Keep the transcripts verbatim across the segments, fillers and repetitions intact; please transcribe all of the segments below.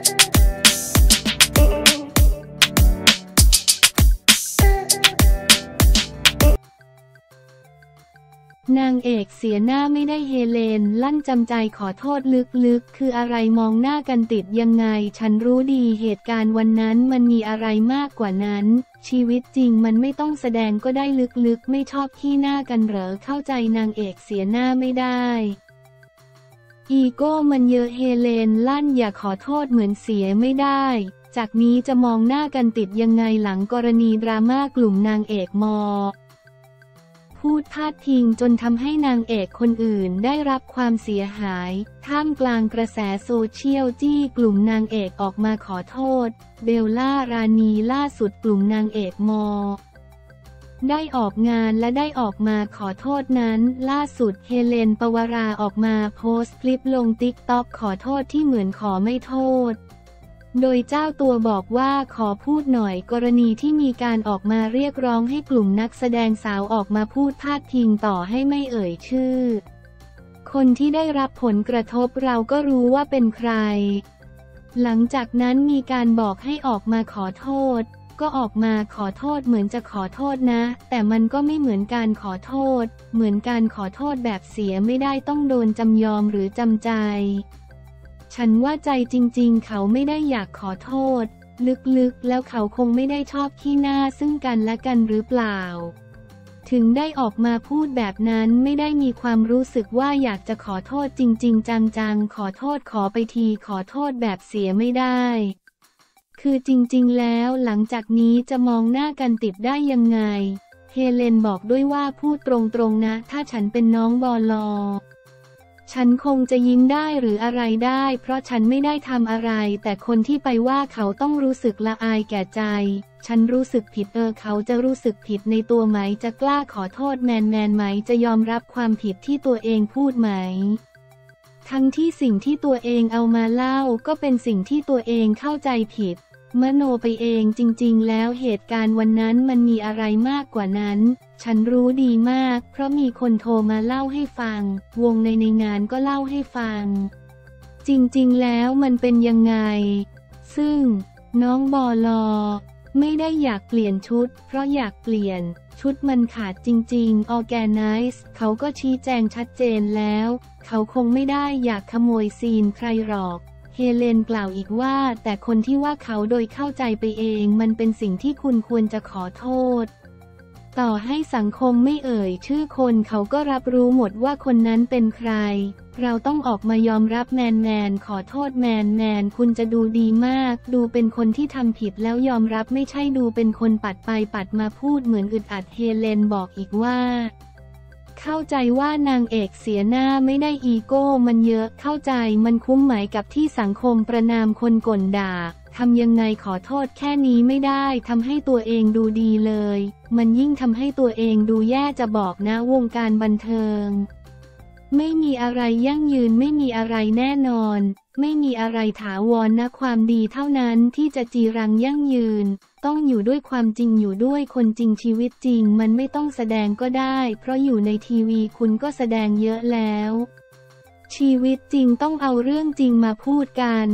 นางเอกเสียหน้าไม่ได้เฮเลนลั่นจำใจขอโทษลึกๆคืออะไรมองหน้ากันติดยังไงฉันรู้ดีเหตุการณ์วันนั้นมันมีอะไรมากกว่านั้นชีวิตจริงมันไม่ต้องแสดงก็ได้ลึกๆไม่ชอบขี้หน้ากันเหรอเข้าใจนางเอกเสียหน้าไม่ได้อีโก้มันเยอะเฮเลนลั่นอย่าขอโทษเหมือนเสียไม่ได้จากนี้จะมองหน้ากันติดยังไงหลังกรณีดราม่ากลุ่มนางเอกมอพูดพาดพิงจนทำให้นางเอกคนอื่นได้รับความเสียหายท่ามกลางกระแสโซเชียลจี้กลุ่มนางเอกออกมาขอโทษเบลล่ารานีล่าสุดกลุ่มนางเอกมอได้ออกงานและได้ออกมาขอโทษนั้นล่าสุดเฮเลนปวราออกมาโพสต์คลิปลงติ๊กต็อกขอโทษที่เหมือนขอไม่โทษโดยเจ้าตัวบอกว่าขอพูดหน่อยกรณีที่มีการออกมาเรียกร้องให้กลุ่มนักแสดงสาวออกมาพูดพาดพิงต่อให้ไม่เอ่ยชื่อคนที่ได้รับผลกระทบเราก็รู้ว่าเป็นใครหลังจากนั้นมีการบอกให้ออกมาขอโทษก็ออกมาขอโทษเหมือนจะขอโทษนะแต่มันก็ไม่เหมือนการขอโทษเหมือนการขอโทษแบบเสียไม่ได้ต้องโดนจำยอมหรือจำใจฉันว่าใจจริงๆเขาไม่ได้อยากขอโทษลึกๆแล้วเขาคงไม่ได้ชอบขี้หน้าซึ่งกันและกันหรือเปล่าถึงได้ออกมาพูดแบบนั้นไม่ได้มีความรู้สึกว่าอยากจะขอโทษจริงๆจังๆขอโทษขอไปทีขอโทษแบบเสียไม่ได้คือจริงๆแล้วหลังจากนี้จะมองหน้ากันติดได้ยังไงเฮเลนบอกด้วยว่าพูดตรงๆนะถ้าฉันเป็นน้องบอลอฉันคงจะยิ้มได้หรืออะไรได้เพราะฉันไม่ได้ทำอะไรแต่คนที่ไปว่าเขาต้องรู้สึกละอายแก่ใจฉันรู้สึกผิดเออเขาจะรู้สึกผิดในตัวไหมจะกล้าขอโทษแมนแมนไหมจะยอมรับความผิดที่ตัวเองพูดไหมทั้งที่สิ่งที่ตัวเองเอามาเล่าก็เป็นสิ่งที่ตัวเองเข้าใจผิดมโนไปเองจริงๆแล้วเหตุการณ์วันนั้นมันมีอะไรมากกว่านั้นฉันรู้ดีมากเพราะมีคนโทรมาเล่าให้ฟังวงในในงานก็เล่าให้ฟังจริงๆแล้วมันเป็นยังไงซึ่งน้องบอลอไม่ได้อยากเปลี่ยนชุดเพราะอยากเปลี่ยนชุดมันขาดจริงๆ Organize เขาก็ชี้แจงชัดเจนแล้วเขาคงไม่ได้อยากขโมยซีนใครหรอกเฮเลนกล่าวอีกว่าแต่คนที่ว่าเขาโดยเข้าใจไปเองมันเป็นสิ่งที่คุณควรจะขอโทษต่อให้สังคมไม่เอ่ยชื่อคนเขาก็รับรู้หมดว่าคนนั้นเป็นใครเราต้องออกมายอมรับแมนแมนขอโทษแมนแมนคุณจะดูดีมากดูเป็นคนที่ทำผิดแล้วยอมรับไม่ใช่ดูเป็นคนปัดไปปัดมาพูดเหมือนอึดอัดเฮเลนบอกอีกว่าเข้าใจว่านางเอกเสียหน้าไม่ได้อีโก้มันเยอะเข้าใจมันคุ้มไหมกับที่สังคมประณามคนก่นด่าทำยังไงขอโทษแค่นี้ไม่ได้ทำให้ตัวเองดูดีเลยมันยิ่งทำให้ตัวเองดูแย่จะบอกนะวงการบันเทิงไม่มีอะไรยั่งยืนไม่มีอะไรแน่นอนไม่มีอะไรถาวรนะความดีเท่านั้นที่จะจีรังยั่งยืนต้องอยู่ด้วยความจริงอยู่ด้วยคนจริงชีวิตจริงมันไม่ต้องแสดงก็ได้เพราะอยู่ในทีวีคุณก็แสดงเยอะแล้วชีวิตจริงต้องเอาเรื่องจริงมาพูดกัน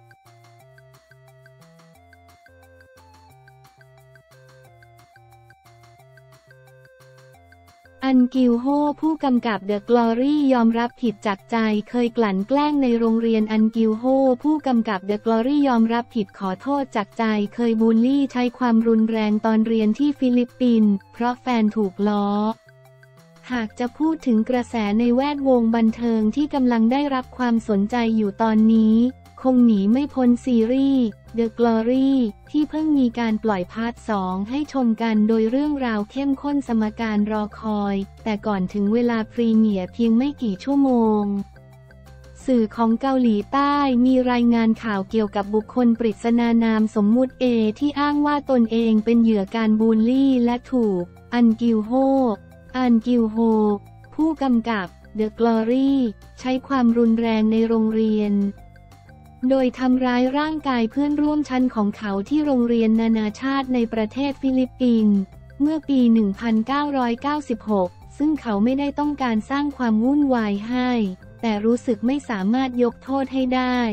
อันกิลโฮผู้กำกับ The Glory ยอมรับผิดจากใจเคยกลั่นแกล้งในโรงเรียนอันกิลโฮผู้กำกับ The Glory ยอมรับผิดขอโทษจากใจเคยบูลลี่ใช้ความรุนแรงตอนเรียนที่ฟิลิปปินส์เพราะแฟนถูกล้อหากจะพูดถึงกระแสในแวดวงบันเทิงที่กำลังได้รับความสนใจอยู่ตอนนี้คงหนีไม่พ้นซีรีส์ The Glory ที่เพิ่งมีการปล่อยพาร์ทสองให้ชมกันโดยเรื่องราวเข้มข้นสมการรอคอยแต่ก่อนถึงเวลาพรีเมียร์เพียงไม่กี่ชั่วโมงสื่อของเกาหลีใต้มีรายงานข่าวเกี่ยวกับบุคคลปริศนานามสมมุติเอที่อ้างว่าตนเองเป็นเหยื่อการบูลลี่และถูกอันกิลโฮอันกิลโฮผู้กำกับ The Glory ใช้ความรุนแรงในโรงเรียนโดยทำร้ายร่างกายเพื่อนร่วมชั้นของเขาที่โรงเรียนนานาชาติในประเทศฟิลิปปินส์เมื่อปี หนึ่งพันเก้าร้อยเก้าสิบหก ซึ่งเขาไม่ได้ต้องการสร้างความวุ่นวายให้แต่รู้สึกไม่สามารถยกโทษให้ได้เพ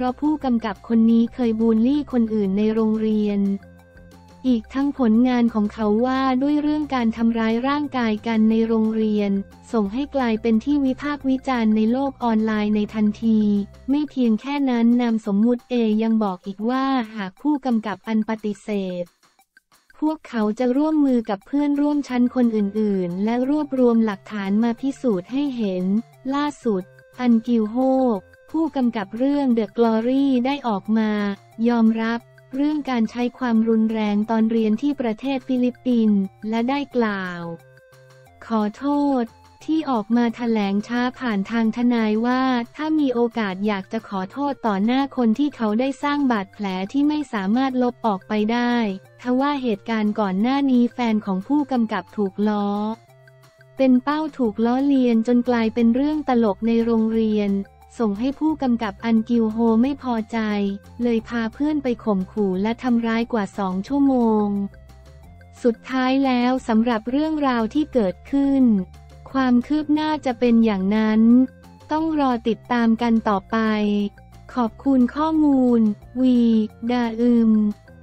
ราะผู้กำกับคนนี้เคยบูลลี่คนอื่นในโรงเรียนอีกทั้งผลงานของเขาว่าด้วยเรื่องการทำร้ายร่างกายกันในโรงเรียนส่งให้กลายเป็นที่วิพากษ์วิจารณ์ในโลกออนไลน์ในทันทีไม่เพียงแค่นั้นนามสมมุติเอยังบอกอีกว่าหากผู้กำกับอันปฏิเสธพวกเขาจะร่วมมือกับเพื่อนร่วมชั้นคนอื่นๆและรวบรวมหลักฐานมาพิสูจน์ให้เห็นล่าสุดอันกิลโฮผู้กำกับเรื่อง The Glory ได้ออกมายอมรับเรื่องการใช้ความรุนแรงตอนเรียนที่ประเทศฟิลิปปินส์และได้กล่าวขอโทษที่ออกมาแถลงช้าผ่านทางทนายว่าถ้ามีโอกาสอยากจะขอโทษต่อหน้าคนที่เขาได้สร้างบาดแผลที่ไม่สามารถลบออกไปได้ทว่าเหตุการณ์ก่อนหน้านี้แฟนของผู้กำกับถูกล้อเป็นเป้าถูกล้อเลียนจนกลายเป็นเรื่องตลกในโรงเรียนส่งให้ผู้กำกับอันกิลโฮไม่พอใจเลยพาเพื่อนไปข่มขู่และทำร้ายกว่าสองชั่วโมงสุดท้ายแล้วสำหรับเรื่องราวที่เกิดขึ้นความคืบหน้าจะเป็นอย่างนั้นต้องรอติดตามกันต่อไปขอบคุณข้อมูลวีดาอึม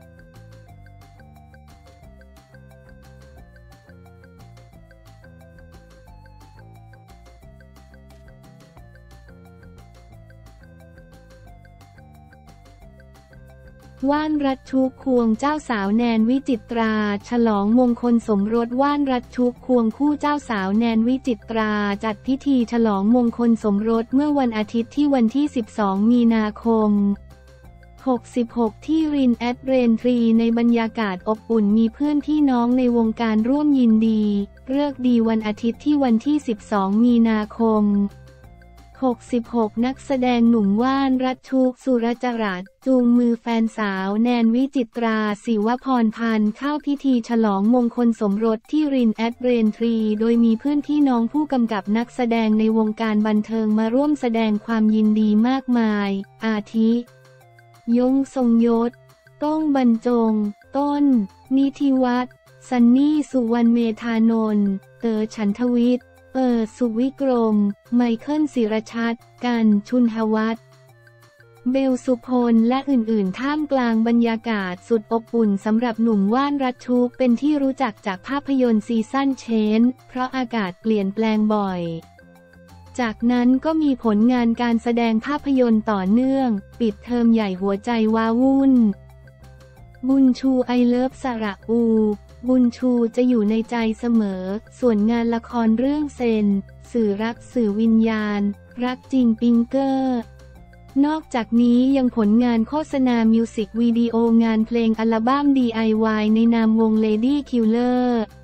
ว่านรัชชุกควงเจ้าสาวแนนวิจิตราฉลองมงคลสมรสว่านรัชชุกควงคู่เจ้าสาวแนนวิจิตราจัดพิธีฉลองมงคลสมรสเมื่อวันอาทิตย์ที่วันที่สิบสองมีนาคมหกสิบหกที่รินแอดเรนทรีในบรรยากาศอบอุ่นมีเพื่อนพี่น้องในวงการร่วมยินดีฤกษ์ดีวันอาทิตย์ที่วันที่สิบสองมีนาคมหกสิบหกนักแสดงหนุ่มว่านรัชชุกสุรจรัสจูงมือแฟนสาวแนนวิจิตราศิวพรพันธ์เข้าพิธีฉลองมงคลสมรสที่รินแอดเรนทรีโดยมีเพื่อนพี่น้องผู้กำกับนักแสดงในวงการบันเทิงมาร่วมแสดงความยินดีมากมายอาทิยงทรงยศก้องบรรจงต้นนิธิวัฒน์ซันนี่สุวรรณเมธานนท์เต๋อฉันทวิทย์เปิดสุวิกรมไมเคิลศิรชัดกันชุนหวัฒน์เบลสุพลและอื่นๆท่ามกลางบรรยากาศสุดอบอุ่นสำหรับหนุ่มว่านรัชชุกเป็นที่รู้จักจากภาพยนตร์ซีซั่นเชนเพราะอากาศเปลี่ยนแปลงบ่อยจากนั้นก็มีผลงานการแสดงภาพยนตร์ต่อเนื่องปิดเทอมใหญ่หัวใจว้าวุ่นบุญชูไอเลิฟสระอูบุญชูจะอยู่ในใจเสมอส่วนงานละครเรื่องเซนสื่อรักสื่อวิญญาณรักจริงปิงเกอร์นอกจากนี้ยังผลงานโฆษณามิวสิกวิดีโองานเพลงอัลบั้ม ดี ไอ วาย ในนามวง Lady Killer